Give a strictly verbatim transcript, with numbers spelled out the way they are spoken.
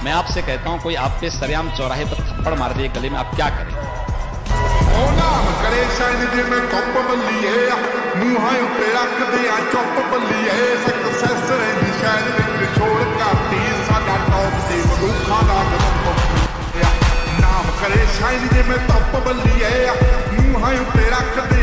मैं आपसे कहता हूं कोई आप पे सरेआम चौराहे पर थप्पड़ मार दे गले में, आप क्या करें? ओ नाम करे शायद जे मैं टॉप बल्लीए मुंहां उत्ते रख दिया चुप बल्लीए सक्सेस रही शायद विच छोड़ काटी साडा टॉप ते मनुखा दा नाम करे शायद जे मैं टॉप बल्लीए मुंहां उत्ते रख